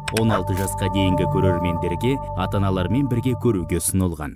16 жасқа дейінгі көрермендерге ата-аналармен бірге көруге ұсынылған.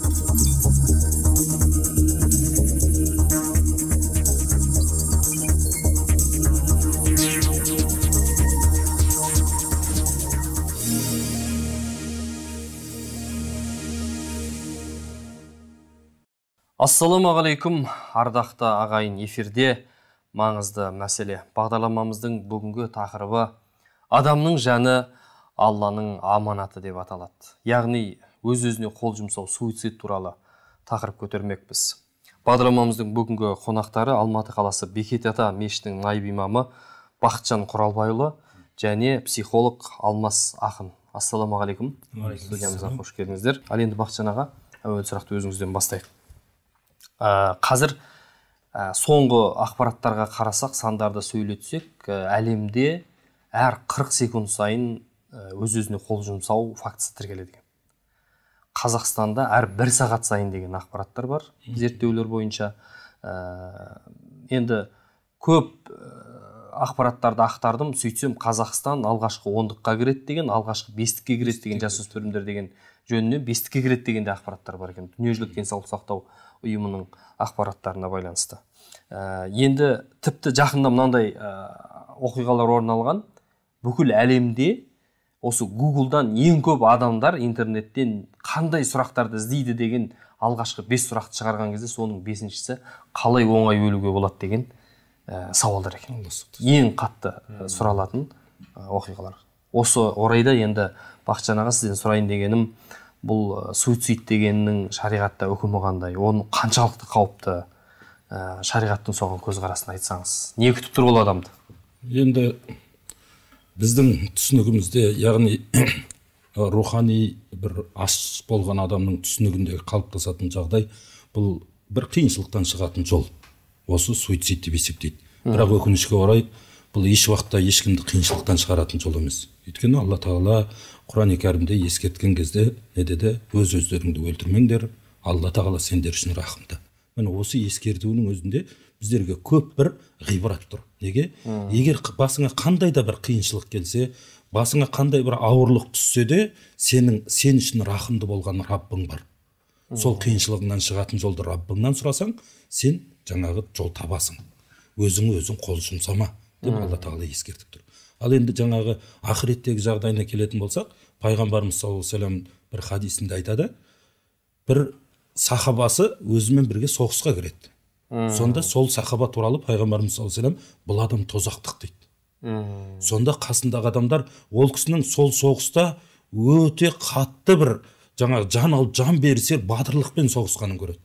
Ассалаумағалейкум, ардақты ағайын, эфирде маңызды мәселе. Бағдарламамыздың бүгінгі тақырыбы адамның жаны Алланың аманаты деп аталады. Яғни өз-өзіне қол жұмсау, суицид туралы тақырып көтермекпіз. Бағдарламамыздың бүгінгі қонақтары Алматы қаласы Бекет ата мешітінің наиб имамы Бақытжан Құралбайұлы және психолог Алмас Ақын. Ассалаумағалейкум. Студиямызға қош келдіңіздер. Ал енді Бақытжан аға, әуел сұрақты өзіңізден бастайық. Қазір соңғы ақпараттарға қарасақ, сандарды сөйлетсек, әлемде әр 40 секунд сайын өз-өзіне қол жұмсау фактісі тіркеледі. Қазақстанда әр 1 сағат сайын деген ақпараттар бар, зерттеулер бойынша. Енді көп ақпараттарды ақтардым, сөйтсем Қазақстан алғашқы 10-қа кіреді деген, алғашқы 5-ке кіреді деген, жасөспірімдер деген жөнінен 5-ке кіреді деген де ақпараттар бар екен. Дүниежүзілік денсаулық сақтау ұйымының ақпараттарына байланысты. Енді тіпті жақында мынандай оқиғалар орын алған, бүкіл әлемде осы Google-дан ең көп адамдар интернеттен қандай сұрақтарды іздейді деген алғашқы 5 сұрақты шығарған кезде, соның 5-шісі қалай оңай өлуге болады деген сауалдар екен. Ең қатты сұралатын оқиғалар. Осы орайда енді Бақытжан аға, сізден сұрайын дегенім, бұл суицид дегеннің шариғатта үкімі қандай, оның қаншалықты қауіпті, шариғаттың соған көзқарасын айтсаңыз. Не күтіп тұр ол адамды? Енді біздің түсінігімізде, яғни рухани бір аш болған адамның түсінігіндегі қалыптасатын жағдай, бұл бір қиыншылықтан шығатын жол. Осы суицид деп есептейді. Бірақ өкінішке орай, бұл еш уақытта ешкімді қиыншылықтан шығаратын жол емес. Өйткені Алла Тағала Құран-ы Кәрімде ескерткен кезде не деді? Өз-өздеріңді өлтірмеңдер, Алла Тағала сендер үшін рахымды. Міне осы ескертуінің өзінде біздерге көп бір ғибрат тұр. Неге? Егер басыңа қандай да бір қиыншылық келсе, басыңа қандай бір ауырлық түссе де, сен үшін рахымды болған Раббың бар. Сол қиыншылығыңнан шығатын жолды Раббыңнан сұрасаң, сен жаңағы жол табасың. Өзің қол жұмсама деп Алла Тағала ескертіп тұр. Ал енді жаңағы ақыреттегі жағдайына келетін болсақ, пайғамбарымыз саллаллаху алейхи ва саллям бір хадисінде айтады, бір сахабасы өзімен бірге соғысқа кіреді. Сонда сол сахаба туралы пайғамбарымыз саллаллаху алейхи ва саллям, бұл адам тозақтық дейді. Сонда қасындағы адамдар ол кісінің сол соғыста өте қатты бір жаңағы жан алып жан берісер батырлықпен соғысқанын көреді.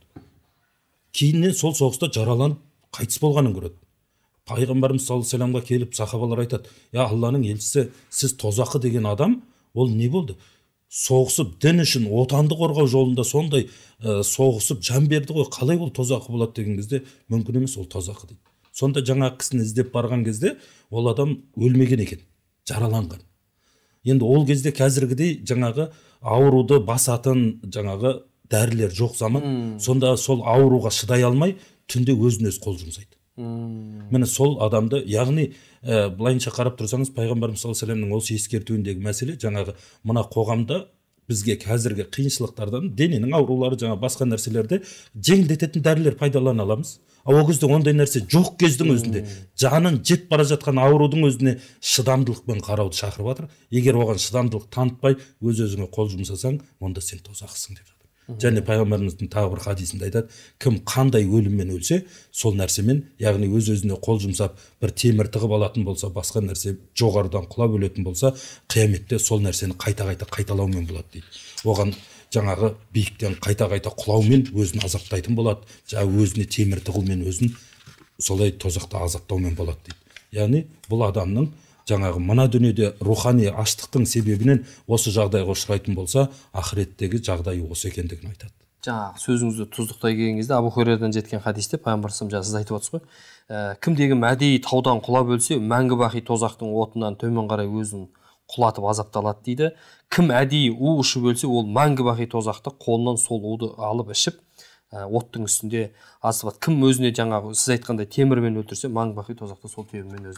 Кейіннен сол соғыста жараланып қайтыс болғанын көреді. Пайғамбарымыз саллаллаху алейхи ва саллямға келіп сахабалар айтады: "Я Алланың елшісі, сіз тозақы деген адам, ол не болды? Соғысып дін үшін, отанды қорғау жолында сондай соғысып жан берді ғой, қалай ол тозақы болады?" деген кезде, мүмкін емес, ол тозақы дейді. Сонда жаңа кісіні іздеп барған кезде ол адам өлмеген екен, жараланған. Енді ол кезде қазіргідей жаңағы ауруды басатын жаңағы дәрілер жоқ заман. Сонда сол ауруға шыдай алмай түнде өзін-өз қол жұмсайды. Міне сол адамды, яғни былайынша қарап тұрсаңыз, пайғамбарымыз саллаллаху алейхи ва саллямның осы ескертуіндегі мәселе, жаңағы мына қоғамда бізге қазіргі қиыншылықтардан, дененің аурулары, жаңа басқа нәрселерде жеңілдететін дәрілер пайдалана аламыз. Ол кезде ондай нәрсе жоқ кездің өзінде, жанын жеп бара жатқан аурудың өзіне шыдамдылықпен қарауды шақырып жатыр. Егер оған шыдамдылық танытпай, өз-өзіңе қол жұмсасаң, онда сен тозақсың деп жатыр. Және пайғамбарымыздың тағы бір хадисінде айтады: кім қандай өліммен өлсе, сол нәрсемен, яғни өз-өзіне қол жұмсап, бір темір тығып алатын болса, басқа нәрсе жоғарыдан құлап өлетін болса, қияметте сол нәрсені қайта-қайта қайталаумен болады дейді. Оған жаңағы биіктен қайта-қайта құлаумен өзін азаптайтын болады, жаңағы өзіне темір тығумен өзін солай тозақта азаптаумен болады дейді. Яғни бұл адамның жаңағы мына дүниеде рухани аштықтың себебінен осы жағдайға ұшырайтын болса, ақыреттегі жағдайы осы екендігін айтады. Жаңағы сөзіңізді тұздықтай келген кезде Абу Хурайрадан жеткен хадисте пайғамбарымыз сіз айтып отырсыз ғой, кімдегі әдейі таудан құлап өлсе, мәңгі бақи тозақтың отынан төмен қарай өзін құлатып азапталады дейді. Кім әдейі у ішіп өлсе, ол мәңгі бақи тозақта қолынан сол уды алып ішіп, оттың үстінде асып. Кім өзіне жаңағы сіз айтқандай темірмен өлтірсе, мәңгі бақи тозақта сол темірмен өзін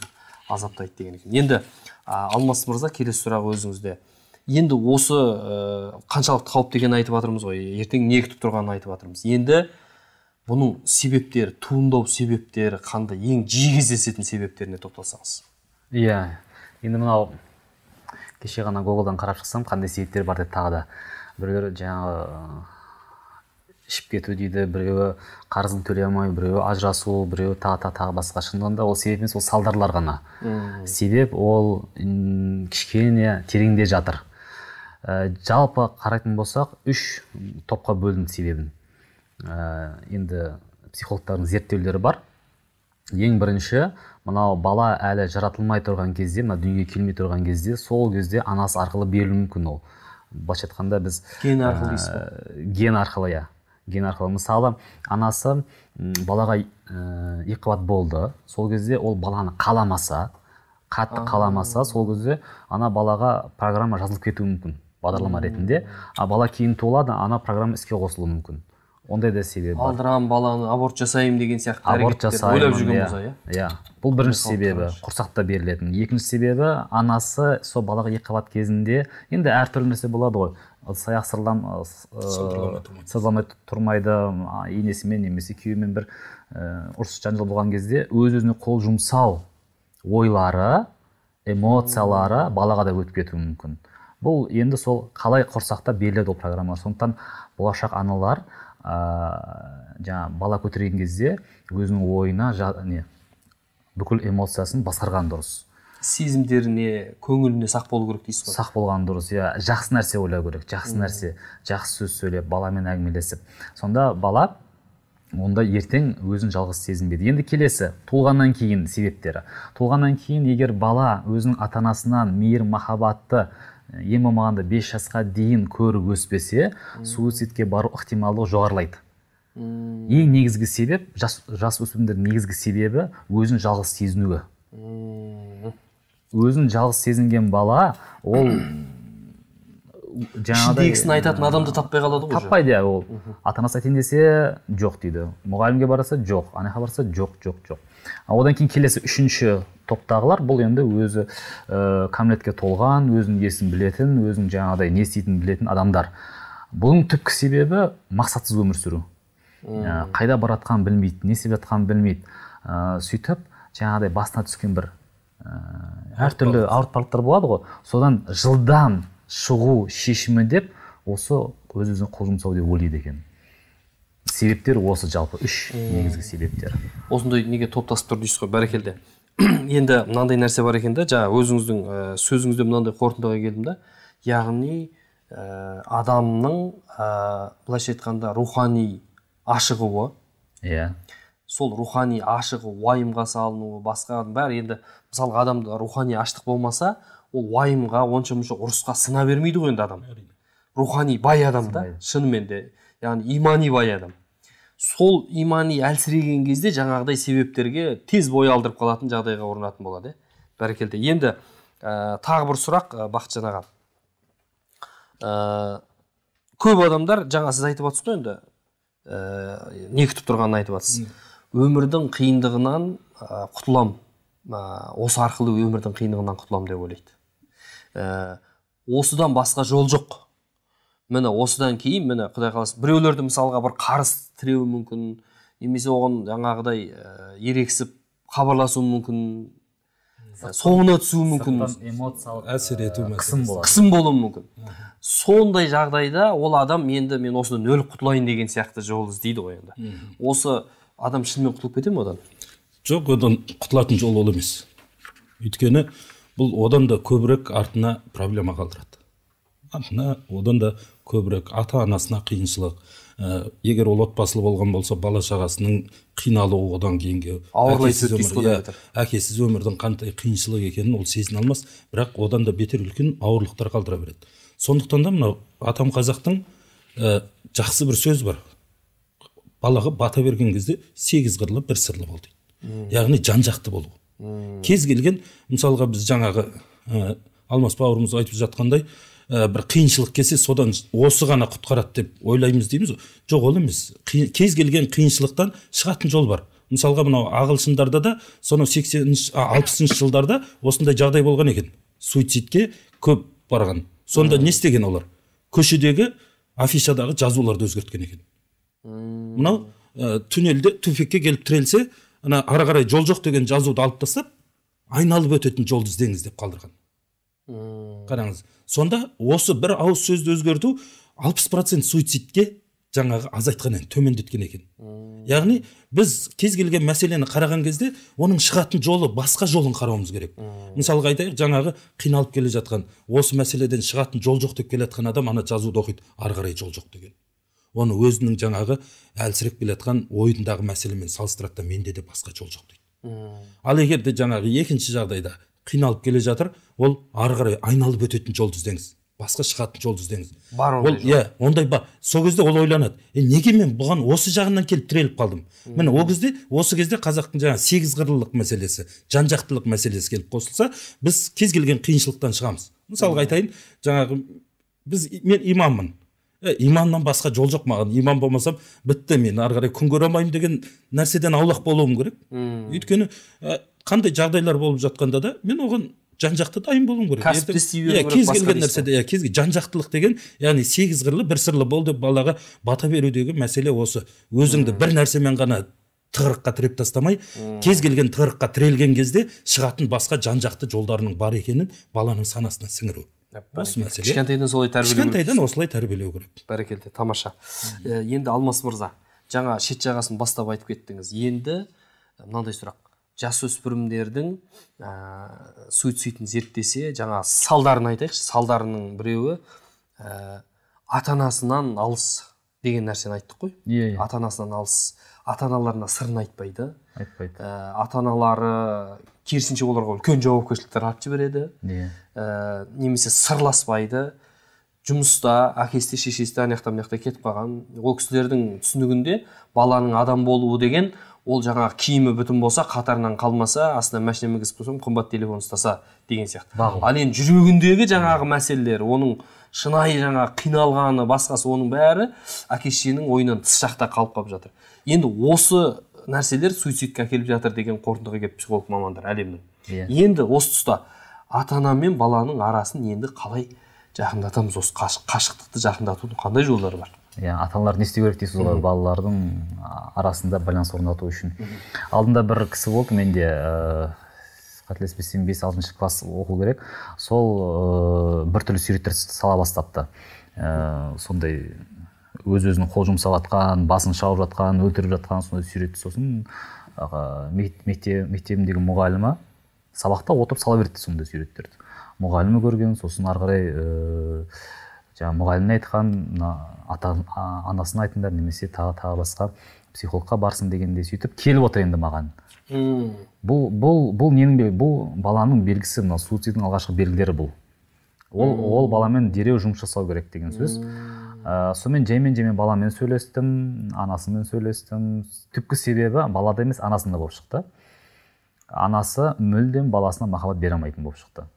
азаптайды деген екен. Енді Алмас мырза, келесі сұрақ өзіңізде. Енді осы қаншалықты қауіпті екенін айтып жатырмыз ғой, ертең не күтіп тұрғанын айтып жатырмыз. Енді бұның себептері, туындау себептері қандай, ең жиі кездесетін себептеріне тоқталсаңыз? Иә, енді мынау кеше ғана Google'дан қарап шықсам, қандай себептер бар деп тағы да. Біреулер жаңағы ішіп кету дейді, біреуі қарызын төлей алмай, біреуі ажырасу, біреуі тағы басқа. Шындығында ол себеп емес, ол салдарлар ғана. Себеп ол кішкене тереңде жатыр. Жалпы қарайтын болсақ, 3 топқа бөлінді себебін. Енді психологтардың зерттеулері бар. Ең бірінші, мынау бала әлі жаратылмай тұрған кезде, мына дүниеге келмей тұрған кезде, сол кезде анасы арқылы берілуі мүмкін ол. Былайша айтқанда біз ген арқылы дейсіз ба? Ген арқылы, иә. Ген арқылы. Мысалы, анасы балаға екіқабат болды. Сол кезде ол баланы қаламаса, қатты қаламаса, сол кезде ана балаға программа жазылып кетуі мүмкін, бағдарлама ретінде. А бала кейін туылады, ана программа іске қосылуы мүмкін. Ондай да себебі бар. Алдырам баланы, аборт жасайым деген сияқты әрекеттер ойлап жүрген болса, иә. Бұл бірінші себебі, құрсақта берілетін. Екінші себебі, анасы сол балаға екіқабат кезінде, енді әртүрлі нәрсе болады ғой. Саяқ сырламай тұрмайды, енесімен немесе күйеуімен бір ұрыс жанжал болған кезде өз-өзіне қол жұмсау ойлары, эмоциялары балаға да өтіп кетуі мүмкін. Бұл енді сол қалай құрсақта беріледі ол программалар. Сондықтан болашақ аналар жаңа бала көтерген кезде өзінің ойына бүкіл эмоциясын басқарған дұрыс. Сезімдеріне, көңіліне сақ болу керек дейсіз ғой? Сақ болған дұрыс, иә. Жақсы нәрсе ойлау керек, жақсы нәрсе, жақсы сөз сөйлеп, баламен әңгімелесіп. Сонда бала онда ертең өзін жалғыз сезінбейді. Енді келесі, туылғаннан кейін себептері. Туылғаннан кейін егер бала өзінің ата-анасынан мейір махаббатты ең болмағанда 5 жасқа дейін көріп өспесе, суицидке бару ықтималдығы жоғарылайды. Ең негізгі себеп, жас өспірімдердің негізгі себебі өзін жалғыз сезінуі. Өзін жалғыз сезінген бала, ол ішіндегісін айтатын адамды таппай қалады ғой. Таппайды, ол. Ата-анасы айтайын десе, жоқ дейді. Мұғалімге барса, жоқ. Анаға барса, жоқ. Одан кейін келесі 3-ші топтағылар, бұл енді өзі кәмелетке толған, өзінің есін білетін, өзінің жаңағыдай не істейтінін білетін адамдар. Бұның түпкі себебі мақсатсыз өмір сүру. Қайда баратқанын білмейді, не істеп жатқанын білмейді. Сөйтіп, жаңағыдай басына түскен бір әртүрлі ауыртпалықтар болады ғой. Содан жылдам шығу шешімі деп осы өз-өзіне қол жұмсау деп ойлайды екен. Себептер осы жалпы 3 негізгі себептер. Осындай неге топтасып тұр дейсіз ғой, бәрекелді. Енді мынандай нәрсе бар екен да, жаңа өзіңіздің сөзіңізде мынандай қорытындыға келдім да. Яғни адамның былайша айтқанда рухани ашығуы, сол рухани ашығы уайымға салынуы, басқа бәрі енді мысалға адамда рухани аштық болмаса, ол уайымға, онша-мұнша ұрысқа сына бермейді ғой енді адам. Рухани бай адам да, шынымен де, яғни имани бай адам. Сол имани әлсіреген кезде жаңағыдай себептерге тез бой алдырып қалатын жағдайға орнатын болады. Бәрекелді. Енді тағы бір сұрақ Бақытжан аға. Көп адамдар, жаңа сіз айтып отырсыз ғой енді, не күтіп тұрғанын айтып отырсыз. Өмірдің қиындығынан құтылам, осы арқылы өмірдің қиындығынан құтылам деп ойлайды. Осыдан басқа жол жоқ. Міне осыдан кейін, міне Құдай қаласа, біреулерді мысалға бір қарыз тіреуі мүмкін, немесе оған жаңағыдай ерексіп хабарласуы мүмкін, соңына түсуі мүмкін, әсер ету қысым болуы мүмкін. Сондай жағдайда ол адам енді мен осыдан өліп құтылайын деген сияқты жол іздейді ғой енді. Осы адам шынымен құтылып кете ме одан? Жоқ, одан құтылатын жол ол емес. Өйткені бұл одан да көбірек артына проблема қалдырады. Одан да көбірек ата-анасына қиыншылық. Егер ол отбасылы болған болса, бала шағасының қиналуы одан кейінге әкесіз өмірдің қандай қиыншылық екенін ол сезіне алмас, бірақ одан да бетер үлкен ауырлықтар қалдыра береді. Сондықтан да мынау атам қазақтың жақсы бір сөз бар. Балаға бата берген кезде 8 қырлы бір сырлы бол дейді. Яғни жан-жақты болу. Кез келген, мысалға біз жаңағы Алмас бауырымыз айтып жатқандай, бір қиыншылық келсе, содан осы ғана құтқарады деп ойлаймыз дейміз. Жоқ, ол емес. Кез келген қиыншылықтан шығатын жол бар. мысалға мынау ағылшындарда да сонау 60-60 жылдарда осындай жағдай болған екен, суицидке көп барған. Сонда не істеген олар? Көшедегі афишадағы жазуларды өзгерткен екен. Мынау түнелде түпекке келіп тірелсе, ана ары қарай жол жоқ деген жазуды алып тастап, айналып өтетін жолды іздеңіз деп қалдырған. Қараңыз, сонда осы бір ауыз сөзді өзгерту 60% суицидке жаңағы азайтқан, төмендеткен екен. Яғни біз кез келген мәселені қараған кезде оның шығатын жолы, басқа жолын қарауымыз керек. Мысалға айтайық, жаңағы қиналып келе жатқан, осы мәселеден шығатын жол жоқ деп келе жатқан адам ана жазуды оқиды, ары қарай жол жоқ деген. Оны өзінің жаңағы әлсіреп келе жатқан ойындағы мәселемен салыстырады да, менде де басқа жол жоқ дейді. Ал егер де жаңағы екінші жағдайда қиналып келе жатыр, ол ары қарай айналып өтетін жолды іздеңіз, басқа шығатын жолды іздеңіз. Бар ондай жол. Ондай бар. Сол кезде ол ойланады, неге мен бұған осы жағынан келіп тіреліп қалдым? Міне осы кезде қазақтың жаңағы 8 қырлылық мәселесі, жан-жақтылық мәселесі келіп қосылса, біз кез келген қиыншылықтан шығамыз. Мысалға айтайын, жаңағы мен имаммын. Имамнан басқа жол жоқ маған. Имам болмасам бітті, мен ары қарай күн көре алмаймын деген нәрседен аулақ болуым керек. Өйткені қандай жағдайлар болып жатқанда да мен оған жан-жақты дайын болуым керек. Кәсіпті істей беру керек. Кез келген нәрседе, жан-жақтылық деген, яғни 8 қырлы бір сырлы бол деп балаға бата берудегі мәселе осы. Өзіңді бір нәрсемен ғана тығырыққа тіреп тастамай, кез келген тығырыққа тірелген кезде шығатын басқа жан-жақты жолдарының бар екенін баланың санасына сіңіру. Осы мәселе. Кішкентайдан солай тәрбиелеу керек. Кішкентайдан осылай тәрбиелеу керек. Бәрекелді, тамаша. Енді Алмас мырза, жаңа шет жағасын бастап айтып кеттіңіз. Енді мынандай сұрақ. Жасөспірімдердің суицидін зерттесе, жаңа салдарын айтайықшы, салдарының біреуі ата-анасынан алыс деген нәрсені айттық қой. Ата-анасынан алыс, ата-аналарына сырын айтпайды. Ата-аналары керісінше оларға үлкен жауапкершіліктер артып жібереді. Немесе сырласпайды. Жұмыста әкесі шешесі ана жақта кетіп қалған. Ол кісілердің түсінігінде баланың адам болуы деген, ол жаңағы киімі бүтін болса, қатарынан қалмаса, астына машина мінгізіп қойсам, қымбат телефон ұстаса деген сияқты. Ал енді жүрегіндегі жаңағы мәселелер, оның шынайы жаңағы қиналғаны, басқасы, оның бәрі әке-шешенің ойынан тыс жақта қалып жатыр. Енді осы нәрселер суицидке әкеліп жатыр деген қорытындыға келіп психолог мамандар әлемнің. Енді осы тұста ата-ана мен баланың арасын енді қалай жақындатамыз, осы қашықтықты жақындатудың қандай жолдары бар? Ата-аналар не істеу керек дейсіз ғой, балалардың арасында байланыс орнату үшін. Алдында бір кісі болды, менде қателеспесем 5-6 класс оқу керек. Сол біртүрлі суреттер сала бастапты. Сондай өз-өзінің қол жұмсап жатқан, басын шауып жатқан, өлтіріп жатқан сондай суретті. Сосын мектебімдегі мұғалімі сабақта отырып сала берді сондай суреттерді. Мұғалімі көрген, сосын ары қарай мұғаліміне айтқан, анасына айтыңдар, немесе тағы басқа психологқа барсын дегенде сөйтіп келіп отыр енді маған. Бұл баланың белгісі, суицидтің алғашқы белгілері бұл. Ол баламен дереу жұмыс жасау керек деген сөз. Сонымен жаймен баламен сөйлестім, анасымен сөйлестім. Түпкі себебі балада емес, анасында болып шықты. Анасы мүлдем баласына махаббат бере алмайтын болып шықты.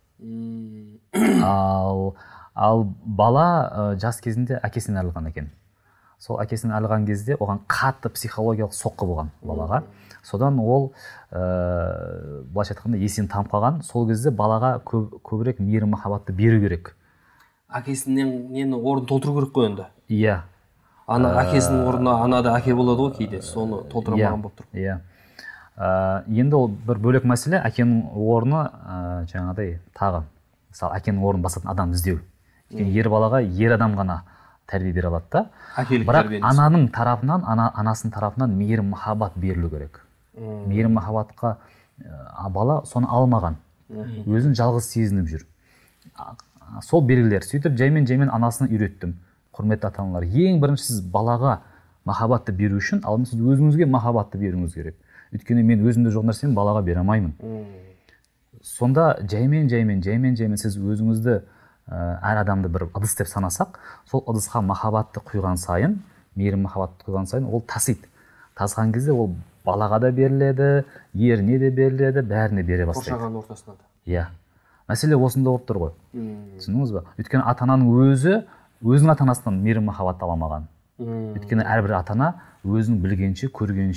Ал бала жас кезінде әкесінен айырылған екен. Сол әкесінен айырылған кезде оған қатты психологиялық соққы болған балаға. Содан ол былайша айтқанда есін танып қалған. Сол кезде балаға көбірек мейірім махаббатты беру керек. Әкесінен нені орын толтыру керек қой енді. Иә. Әкесінің орнына анада әке болады ғой кейде, соны толтырамаған болып тұр. Иә. Енді ол бір бөлек мәселе, әкенің орны жаңағыдай тағы. Мысалы, әкенің орнын басатын адам іздеу. Ер балаға ер адам ғана тәрбие бере алады да. Бірақ ананың тарапынан, анасының тарапынан мейірім махаббат берілу керек. Мейірім махаббатқа бала соны алмаған. Өзін жалғыз сезініп жүр. Сол белгілер. Сөйтіп жаймен анасына үйреттім. Құрметті ата-аналар, ең бірінші сіз балаға махаббатты беру үшін, алдымен сіз өзіңізге махаббатты беруіңіз керек. Өйткені мен өзімде жоқ нәрсені балаға бере алмаймын. Сонда жаймен сіз өзіңізді әр адамды бір ыдыс деп санасақ, сол ыдысқа махаббатты құйған сайын, мейірім махаббатты құйған сайын ол тасиды. Тасыған кезде ол балаға да беріледі, еріне де беріледі, бәріне бере бастайды. Қоршаған ортасына да. Иә. Мәселе осында болып тұр ғой. Түсіндіңіз бе? Өйткені ата-ананың өзінің ата-анасынан мейірім махаббатты аламаған. Өйткені әрбір ата-ана өзінің білгенше, көргенше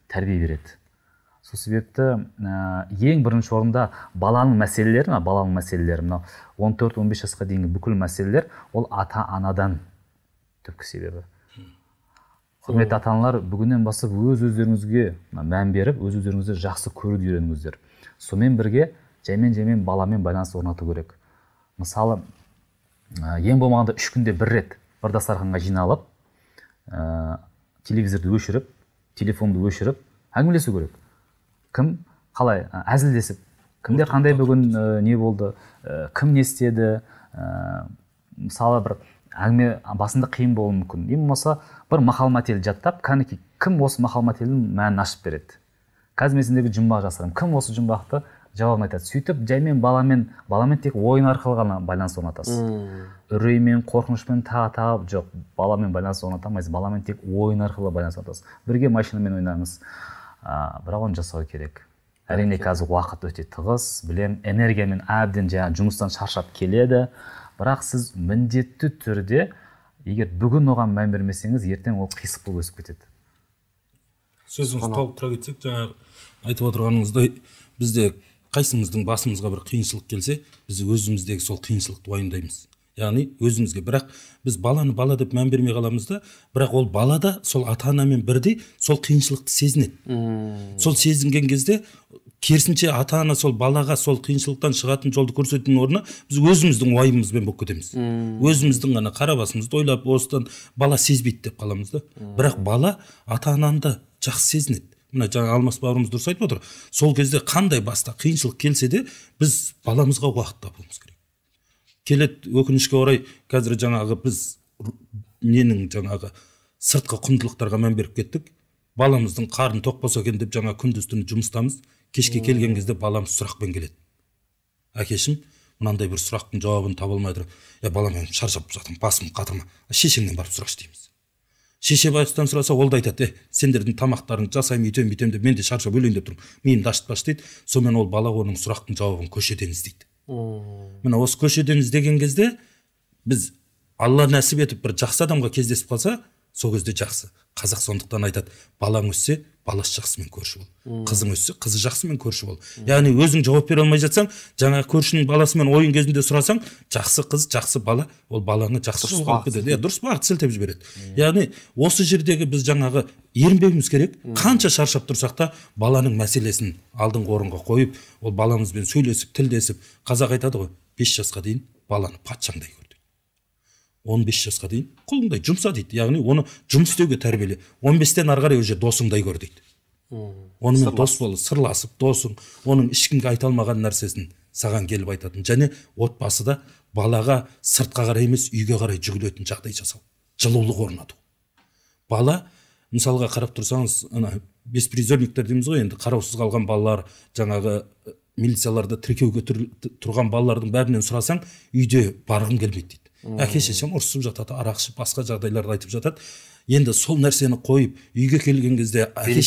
тәрбие береді. Сол себепті ең бірінші орында баланың мәселелері мынау 14-15 жасқа дейінгі бүкіл мәселелер ол ата-анадан түпкі себебі. Құрметті ата-аналар, бүгіннен бастап өз-өздеріңізге мән беріп, өз-өздеріңізді жақсы көруді үйреніңіздер. Сонымен бірге жаймен баламен байланыс орнату керек. Мысалы, ең болмағанда 3 күнде бір рет бір дастарханға жиналып, телевизорды өшіріп, телефонды өшіріп, әңгімелесу керек. Кім қалай әзілдесіп, кімде қандай бүгін не болды, кім не істеді, мысалы бір әңгіме басында қиын болуы мүмкін. Не болмаса бір мақал-мәтел жаттап, кім осы мақал-мәтелдің мәнін ашып береді. Қазір мен сендерге жұмбақ жасырамын. Кім осы жұмбақты жауабын айтады. Сөйтіп жаймен баламен тек ойын арқылы ғана байланыс орнатасыз. Үреймен, қорқынышпен тағы жоқ. Баламен байланыс орната алмайсыз. Баламен тек ойын арқылы байланыс орнатасыз. Бірге машинамен ойнаңыз. Бірақ оны жасау керек. Әрине қазір уақыт өте тығыз, білем, энергиямен әбден жұмыстан шаршап келеді. Бірақ сіз міндетті түрде, егер бүгін оған мән бермесеңіз, ертең ол қисық болып өсіп кетеді. Сөзіңізді толықтыра кетсек, жаңағы айтып отырғаныңыздай, бізде қайсымыздың басымызға бір қиыншылық келсе, біз өзіміздегі сол қиыншылықты уайымдаймыз. Яғни өзімізге, бірақ біз баланы бала деп мән бермей қаламыз да, бірақ ол балада сол ата-анамен бірдей сол қиыншылықты сезінеді. Сол сезінген кезде керісінше ата-ана сол балаға сол қиыншылықтан шығатын жолды көрсетудің орнына біз өзіміздің уайымымызбен болып кетеміз. Өзіміздің ғана қара басымызды ойлап, осыдан бала сезбейді деп қаламыз да. Бірақ бала ата-ананы жақсы сезінеді. Мына жаңа Алмас бауырымыз дұрыс айтып отыр. Сол кезде қандай баста қиыншылық келсе де, біз баламызға уақыт табуымыз керек. Келеді, өкінішке орай, қазір жаңағы біз сыртқы құндылықтарға мән беріп кеттік. Баламыздың қарны тоқ болса екен деп жаңа күндіз-түні жұмыстамыз. Кешке келген кезде баламыз сұрақпен келеді. Әкешім, мынандай бір сұрақтың жауабын таба алмай тұр. Балам, мен шаршап жатырмын, басым қатырма. Шешеңнен барып сұрашы дейміз. Шеше байыстан сұраса, ол да айтады, сендердің тамақтарын жасаймын, үйтем деп, мен де шаршап өлейін деп тұрмын. Миымды ашытпашы дейді. Сонымен ол бала оның сұрақтың жауабын көшеден іздейді. Мына осы көшеден іздеген кезде біз Алла нәсіп етіп бір жақсы адамға кездесіп қалса, сол кезде жақсы. Қазақ сондықтан айтады, балаң өссе, баласы жақсымен көрші бол. Қызың өссе, қызы жақсымен көрші бол. Яғни өзің жауап бере алмай жатсаң, жаңа көршінің баласымен ойын кезінде сұрасаң, жақсы қыз, жақсы бала, ол баланы жақсы жолға алып кетеді. Дұрыс бағыт сілтеп жібереді. Яғни осы жердегі біз жаңағы ерінбеуіміз керек. Қанша шаршап тұрсақ та баланың мәселесін алдыңғы орынға қойып, ол баламызбен сөйлесіп, тілдесіп, қазақ айтады ғой, 5 жасқа дейін баланы патшаңдай көр. 15 жасқа дейін құлыңдай жұмса дейді. Яғни оны жұмыс істеуге тәрбиеле. 15-тен ары қарай уже досыңдай көр дейді. Онымен дос бол, сырласып, досың, оның ешкімге айта алмаған нәрсесін саған келіп айтатын. Және отбасыда балаға сыртқа қарай емес, үйге қарай жүгіретін жағдай жасау. Жылулық орнату. Бала, мысалға қарап тұрсаңыз, беспризорниктер дейміз ғой, енді қараусыз қалған балалар, жаңағы милицияларда тіркеуге тұрған балалардың бәрінен сұрасаң, үйде барғым келмейді дейді. Әке шешем ұрсып жатады, арақ ішіп, басқа жағдайларды айтып жатады. Енді сол нәрсені қойып, үйге келген кезде әке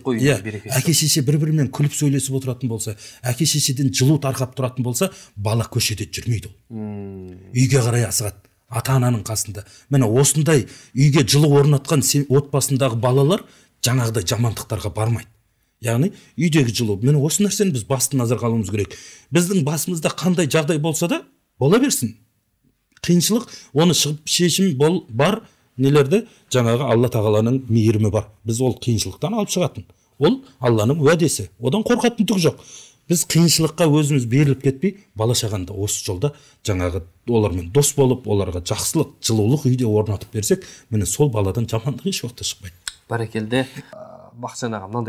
шеше бір-бірімен күліп сөйлесіп отыратын болса, әке шешеден жылу тарқап тұратын болса, бала көшеде жүрмейді ол. Үйге қарай асығады, ата-ананың қасында. Міне осындай үйге жылу орнатқан отбасындағы балалар жаңағыдай жамандықтарға бармайды. Яғни үйдегі жылу. Міне осы нәрсені біз басты назарға алуымыз керек. Біздің басымызда қандай жағдай болса да, бола берсін. Қиыншылық, оны шығып шешім бар, нелерді жаңағы Алла тағаланың мейірімі бар. Біз ол қиыншылықтан алып шығатын. Ол Алланың уәдесі. Одан қорқатын түк жоқ. Біз қиыншылыққа өзіміз беріліп кетпей, бала шағанда осы жолда жаңағы олармен дос болып, оларға жақсылық, жылулық үйде орнатып берсек, міне сол баладан жамандық еш уақытта шықпайды. Бәрекелді. Бақытжан аға, мынандай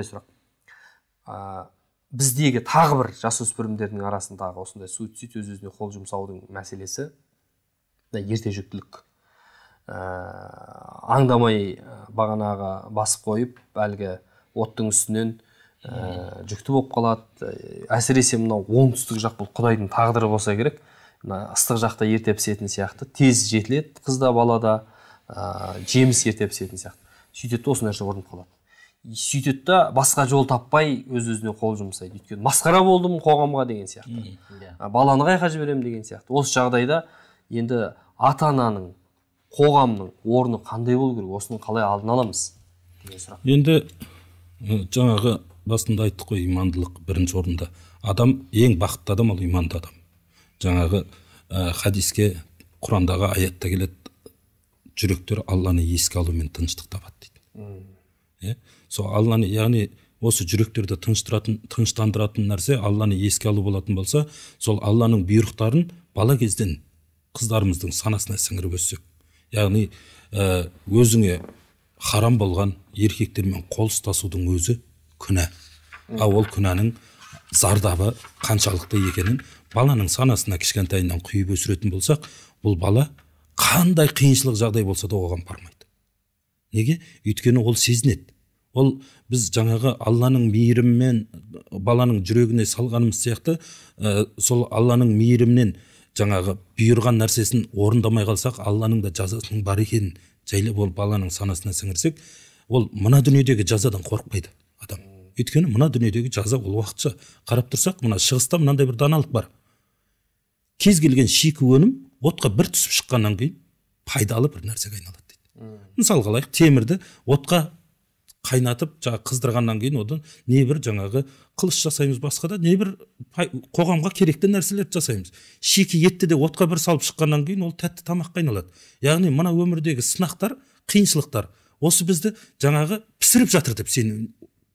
сұрақ. Біздегі тағы бір жасөспірімдердің арасындағы осындай суицид, өз-өзіне қол жұмсаудың мәселесі ерте жүктілік. Аңдамай бағанағы басып қойып, әлгі оттың үстінен жүкті болып қалады. Әсіресе мынау оңтүстік жақ бұл Құдайдың тағдыры болса керек. Ыстық жақта ерте пісетін сияқты, тез жетіледі қызда, балада, жеміс ерте пісетін сияқты. Сөйтеді, осы нәрсе орнып қалады. Сөйтеді, басқа жол таппай өз-өзіне қол жұмсайды. Өйткені масқара болдым қоғамға деген сияқты. Баланы қайқа жіберемін деген сияқты. Осы жағдайда енді ата-ананың, қоғамның орны қандай болу керек? Осының қалай алдын аламыз деген сұрақ. Енді жаңағы басында айттық қой, имандылық бірінші орында. Адам ең бақытты адам ол иманды адам. Жаңағы хадиске, Құрандағы аятта келеді, жүректер Алланы еске алумен тыныштық табады дейді. Сол Алланы, яғни осы жүректерді тыныштандыратын нәрсе Алланы еске алу болатын болса, сол Алланың бұйрықтарын бала кезден қыздарымыздың санасына сіңіріп өссек. Яғни өзіңе харам болған еркектермен қол ұстасудың өзі күнә. Ол күнәнің зардабы қаншалықты екенін баланың санасына кішкентайынан құйып өсіретін болсақ, бұл бала қандай қиыншылық жағдай болса да оған бармайды. Неге? Өйткені ол сезінеді. Ол біз жаңағы Алланың мейірімімен баланың жүрегіне салғанымыз сияқты, сол Алланың мейірімінен жаңағы бұйырған нәрсесін орындамай қалсақ, Алланың да жазасының бар екенін жайлап ол баланың санасына сіңірсек, ол мына дүниедегі жазадан қорықпайды адам. Өйткені мына дүниедегі жаза ол уақытша. Қарап тұрсақ, мына шығыста мынандай бір даналық бар. Кез келген шикі өнім отқа бір түсіп шыққаннан кейін пайдалы бір нәрсеге айналады дейді. Мысалға алайық, темірді отқа қайнатып, қыздырғаннан кейін одан небір жаңағы қылыш жасаймыз, басқа да небір қоғамға керекті нәрселерді жасаймыз. Шикі етті де отқа бір салып шыққаннан кейін ол тәтті тамаққа айналады. Яғни мына өмірдегі сынақтар, қиыншылықтар осы бізді жаңағы пісіріп жатыр деп сен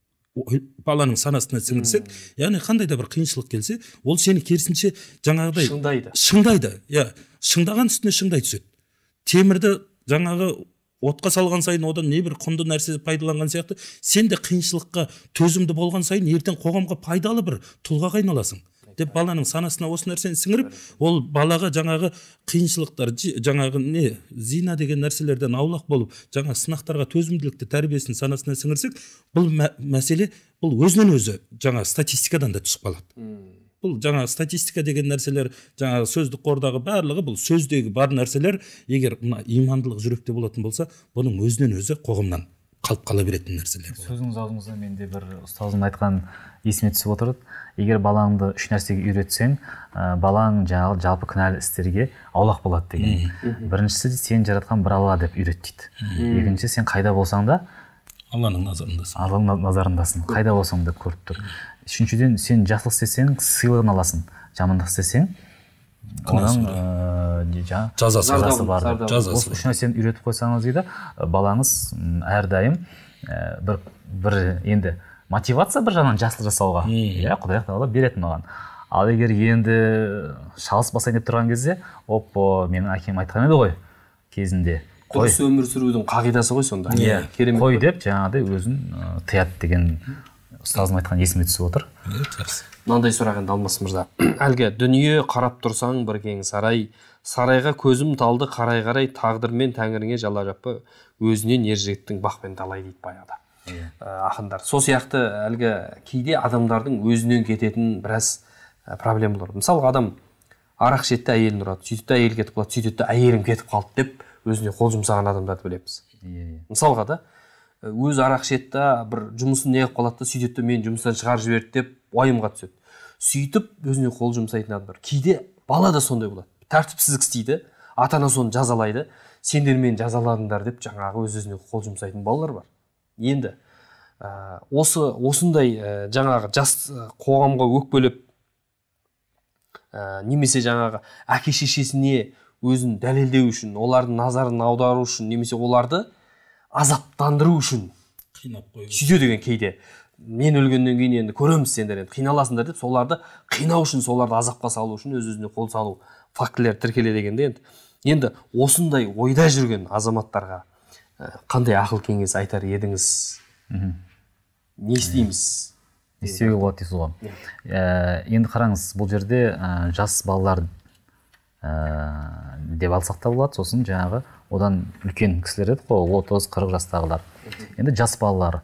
баланың санасына сіңірсек, яғни қандай да бір қиыншылық келсе, ол сені керісінше жаңағыдай шыңдайды. Шыңдаған үстіне шыңдай түседі. Темірді жаңағы отқа салған сайын одан небір құнды нәрсе пайдаланған сияқты, сен де қиыншылыққа төзімді болған сайын ертең қоғамға пайдалы бір тұлғаға айналасың деп баланың санасына осы нәрсені сіңіріп, ол балаға жаңағы қиыншылықтар, жаңағы зина деген нәрселерден аулақ болып, жаңағы сынақтарға төзімділікті тәрбиесін санасына сіңірсек, бұл мәселе бұл өзінен өзі жаңа статистикадан да түсіп қалады. Бұл жаңа статистика деген нәрселер, жаңа сөздік қордағы барлығы, бұл сөздегі бар нәрселер, егер мына имандылық жүректе болатын болса, бұның өзінен өзі қоғамнан қалып қала беретін нәрселер. Сөзіңіз аузыңызда менде бір ұстазым айтқан есіме түсіп отырды. Егер балаңды үш нәрсеге үйретсең, балаң жалпы күнәлі істерге аулақ болады деген. Біріншісі сен жаратқан бір Алла деп үйрет дейді. Екіншісі сен қайда болсаң да Алланың назарындасың. Алланың назарындасың. Қайда болсаң да көріп тұр. Үшіншіден, сен жақсылық істесең, сыйлығын аласың. Жамандық істесең, оның жазасы бар. Осы үш нәрсені үйретіп қойсаңыз дейді, балаңыз әрдайым бір енді мотивация бір жағынан жақсылық жасауға, Құдай тағала беретін оған. Ал егер енді шалыс басайын деп тұрған кезде, менің әкем айтқан еді ғой кезінде. Дұрыс өмір сүрудің қағидасы ғой сонда. Қой деп жаңағыдай өзін тыяды деген ұстазым айтқан есіме түсіп отыр. Мынандай сұрақ енді Алмас мырза. Әлгі дүние қарап тұрсаң бір кең сарай, сарайға көзім талды қарай-қарай, тағдырмен тәңіріңе жала жаппа, өзінен ер жігіттің бақпен талай дейді баяғыда. Ақындар. Сол сияқты әлгі кейде адамдардың өзінен кететін біраз проблемалар. Мысалға адам арақ ішеді, әйелін ұрады, сөйтеді әйел кетіп қалады, сөйтеді әйелім кетіп қалды деп өзіне қол жұмсаған адамдарды білеміз. Мысалға да өз арақ ішеді, бір жұмысын неғып қалады, сөйтеді мен жұмыстан шығарып жіберді деп уайымға түседі. Сөйтіп өзіне қол жұмсайтын адамдар. Кейде бала да сондай болады. Тәртіпсіздік істейді, ата-ана соны жазалайды. Сендер мені жазаладыңдар деп жаңағы өз-өзіне қол жұмсайтын балалар бар. Енді осындай жаңағы жас қоғамға өкпелеп немесе жаңағы әке-шешесіне өзін дәлелдеу үшін, олардың назарын аудару үшін, немесе оларды азаптандыру үшін қинап қойып сөйтеді деген кейде. Мен өлгеннен кейін енді көреміз сендер енді қиналасыңдар деп, соларды қинау үшін, соларды азапқа салу үшін өз-өзіне қол салу фактілер тіркеледі дегенде енді осындай ойда жүрген азаматтарға қандай ақыл кеңес айтар едіңіз? Не істейміз? Не істеуге болады дейсіз ғой. Енді қараңыз, бұл жерде жас балалар деп алсақ та болады, сосын жаңағы одан үлкен кісілер еді ғой, 30-40 жастағылар. Енді жас балалар.